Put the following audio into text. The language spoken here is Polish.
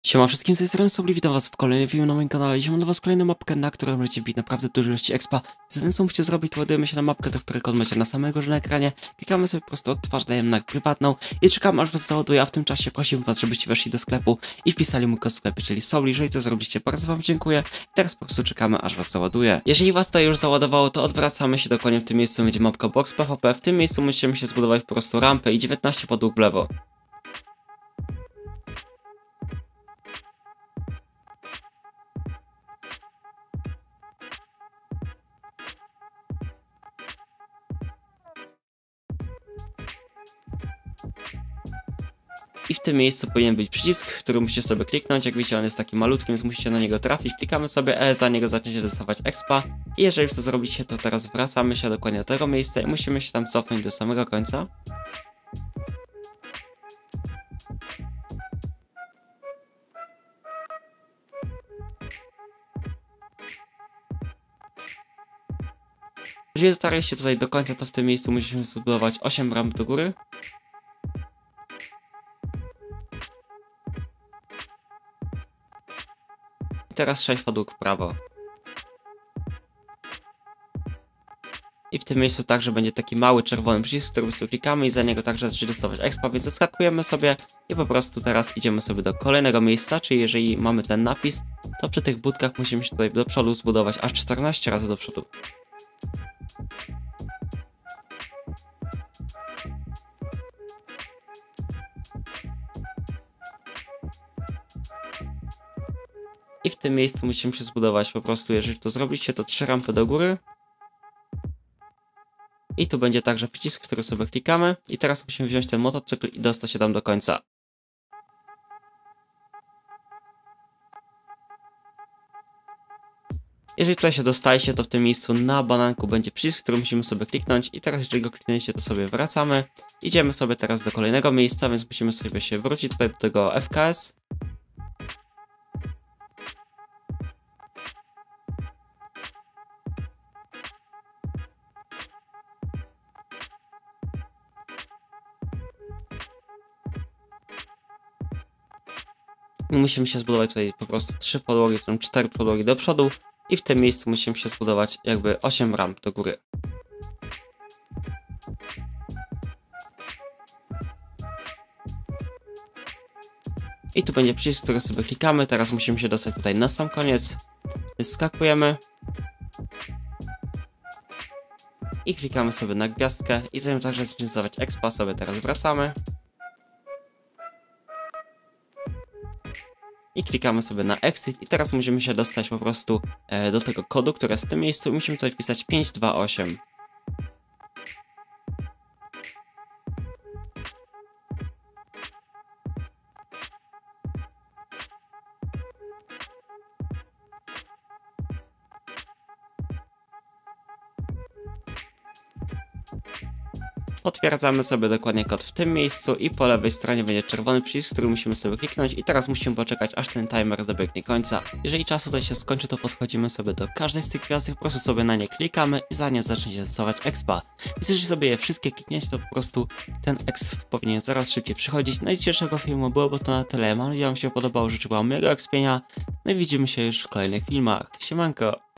Siema wszystkim, z tej strony Sobli, witam was w kolejnym filmie na moim kanale. Dzisiaj mam dla was kolejną mapkę, na którą możecie wbić naprawdę dużo ilości expa. Zatem co musicie zrobić, to ładujemy się na mapkę, do której kod macie na samej górze na ekranie. Klikamy sobie po prostu odtwarz, dajemy na prywatną i czekamy aż was załaduje, a w tym czasie prosimy was, żebyście weszli do sklepu i wpisali mój kod w sklepie, czyli Sobli. Jeżeli to zrobiliście, bardzo wam dziękuję i teraz po prostu czekamy aż was załaduje. Jeżeli was to już załadowało, to odwracamy się dokładnie w tym miejscu, będzie mapka Box PvP. W tym miejscu musimy się zbudować po prostu rampę i 19 podłóg w lewo. I w tym miejscu powinien być przycisk, który musicie sobie kliknąć. Jak widzicie, on jest taki malutki, więc musicie na niego trafić. Klikamy sobie E, za niego zaczniecie dostawać expa. I jeżeli już to zrobicie, to teraz wracamy się dokładnie do tego miejsca i musimy się tam cofnąć do samego końca. Jeżeli dotarliście tutaj do końca, to w tym miejscu musimy zbudować 8 ramp do góry. I teraz 6 podłóg w prawo. I w tym miejscu także będzie taki mały czerwony przycisk, który sobie klikamy i za niego także zacznie dostawać expa, więc zaskakujemy sobie i po prostu teraz idziemy sobie do kolejnego miejsca, czyli jeżeli mamy ten napis, to przy tych budkach musimy się tutaj do przodu zbudować aż 14 razy do przodu. I w tym miejscu musimy się zbudować po prostu, jeżeli to zrobicie, to 3 rampy do góry. I tu będzie także przycisk, który sobie klikamy. I teraz musimy wziąć ten motocykl i dostać się tam do końca. Jeżeli tutaj się dostajecie, to w tym miejscu na bananku będzie przycisk, który musimy sobie kliknąć. I teraz jeżeli go klikniecie, to sobie wracamy. Idziemy sobie teraz do kolejnego miejsca, więc musimy sobie się wrócić tutaj do tego FKS. I musimy się zbudować tutaj po prostu 3 podłogi, 4 podłogi do przodu. I w tym miejscu musimy się zbudować jakby 8 ramp do góry. I tu będzie przycisk, który sobie klikamy. Teraz musimy się dostać tutaj na sam koniec. Wyskakujemy. I klikamy sobie na gwiazdkę. I zanim także zacznie dostawać expa, sobie teraz wracamy. I klikamy sobie na exit i teraz musimy się dostać po prostu do tego kodu, który jest w tym miejscu. Musimy tutaj wpisać 528. Potwierdzamy sobie dokładnie kod w tym miejscu i po lewej stronie będzie czerwony przycisk, który musimy sobie kliknąć i teraz musimy poczekać, aż ten timer dobiegnie końca. Jeżeli czas tutaj się skończy, to podchodzimy sobie do każdej z tych gwiazdek, po prostu sobie na nie klikamy i za nie zaczniecie dostawać expa. Jeżeli sobie je wszystkie klikniecie, to po prostu ten exp powinien coraz szybciej przychodzić. No i dzisiejszego filmu byłoby to na tyle. Mam nadzieję, że wam się podobało, życzę wam miłego expienia. No i widzimy się już w kolejnych filmach. Siemanko!